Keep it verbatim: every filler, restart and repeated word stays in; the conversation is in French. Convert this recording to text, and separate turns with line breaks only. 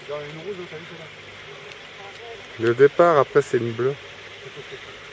Dans une rouge, t'as vu, c'est là.
Le départ, après, c'est une bleue.